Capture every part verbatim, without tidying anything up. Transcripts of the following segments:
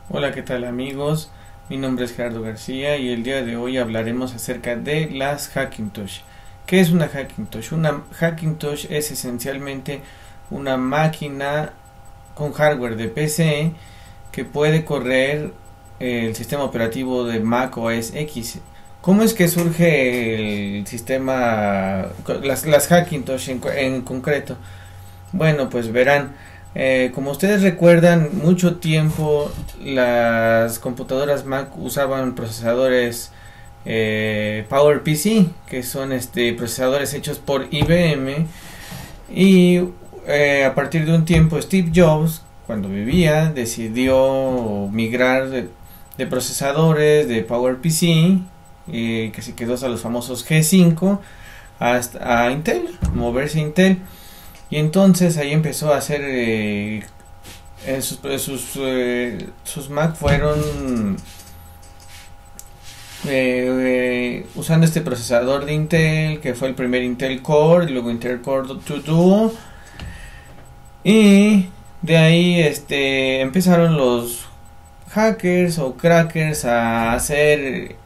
Hola, ¿qué tal amigos? Mi nombre es Gerardo García y el día de hoy hablaremos acerca de las Hackintosh. ¿Qué es una Hackintosh? Una Hackintosh es esencialmente una máquina con hardware de P C que puede correr el sistema operativo de Mac O S X. ¿Cómo es que surge el sistema, las, las Hackintosh en, en concreto? Bueno, pues verán. Eh, como ustedes recuerdan, mucho tiempo las computadoras Mac usaban procesadores eh, PowerPC, que son este procesadores hechos por I B M, y eh, a partir de un tiempo Steve Jobs, cuando vivía, decidió migrar de, de procesadores de PowerPC, eh, que se quedó a los famosos G cinco, hasta a Intel, moverse a Intel. Y entonces ahí empezó a hacer eh, eh, sus, sus, eh, sus Mac fueron eh, eh, usando este procesador de Intel, que fue el primer Intel Core y luego Intel Core dos Duo, y de ahí este empezaron los hackers o crackers a hacer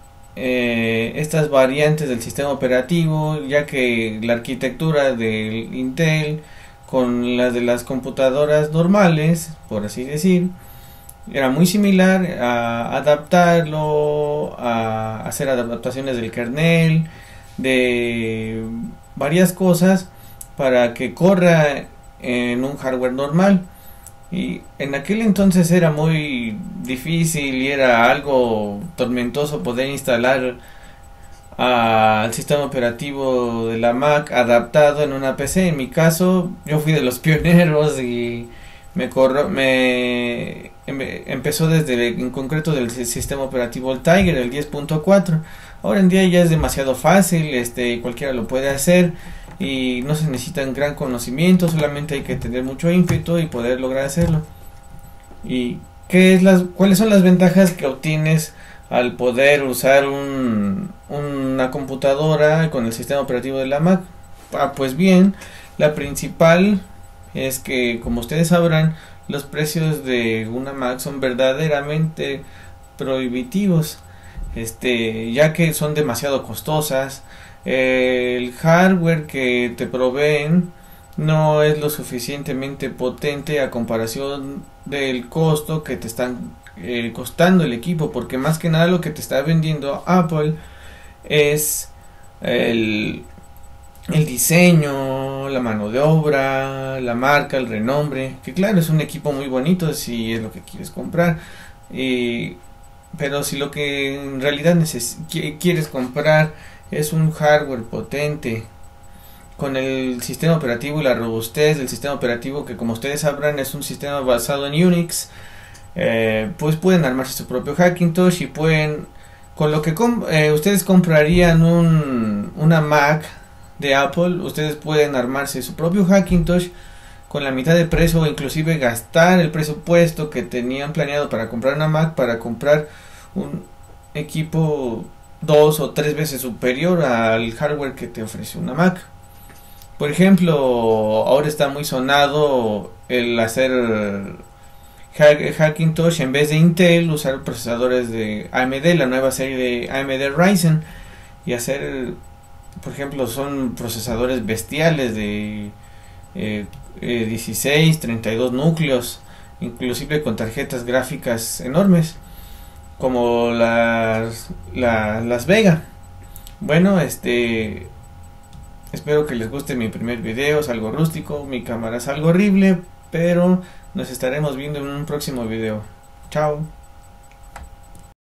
Eh, estas variantes del sistema operativo, ya que la arquitectura del Intel con las de las computadoras normales, por así decir, era muy similar, a adaptarlo, a hacer adaptaciones del kernel, de varias cosas para que corra en un hardware normal. Y en aquel entonces era muy difícil y era algo tormentoso poder instalar al uh, sistema operativo de la Mac adaptado en una P C. En mi caso, yo fui de los pioneros y me, corro, me em, empezó desde en concreto del sistema operativo el Tiger, el diez punto cuatro. Ahora en día ya es demasiado fácil, este cualquiera lo puede hacer y no se necesita un gran conocimiento, solamente hay que tener mucho ímpetu y poder lograr hacerlo. ¿Y qué es las, cuáles son las ventajas que obtienes al poder usar un, una computadora con el sistema operativo de la Mac? Ah, pues bien, la principal es que, como ustedes sabrán, los precios de una Mac son verdaderamente prohibitivos, este, ya que son demasiado costosas. El hardware que te proveen no es lo suficientemente potente a comparación del costo que te están eh, costando el equipo, porque más que nada lo que te está vendiendo Apple es el, el diseño, la mano de obra, la marca, el renombre, que claro, es un equipo muy bonito si es lo que quieres comprar, y, pero si lo que en realidad neces quieres comprar es un hardware potente con el sistema operativo y la robustez del sistema operativo, que como ustedes sabrán es un sistema basado en Unix, eh, pues pueden armarse su propio Hackintosh y pueden, con lo que com eh, ustedes comprarían un, una Mac de Apple, ustedes pueden armarse su propio Hackintosh con la mitad de precio, o inclusive gastar el presupuesto que tenían planeado para comprar una Mac para comprar un equipo dos o tres veces superior al hardware que te ofrece una Mac. Por ejemplo, ahora está muy sonado el hacer Hackintosh en vez de Intel, usar procesadores de A M D, la nueva serie de A M D Ryzen, y hacer, por ejemplo, son procesadores bestiales de eh, eh, dieciséis, treinta y dos núcleos, inclusive con tarjetas gráficas enormes como las, la, las Vega. Bueno, este espero que les guste mi primer video. Es algo rústico, mi cámara es algo horrible, pero nos estaremos viendo en un próximo video. Chao.